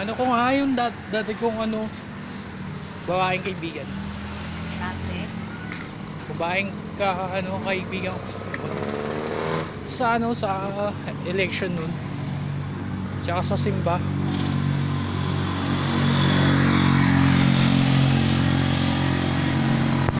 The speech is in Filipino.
Ano ko nga yung dati kong ano, babaeng kaibigan. Kasi, Babaeng kaibigan ko sa ano, sa election nun. Tsaka sa simba.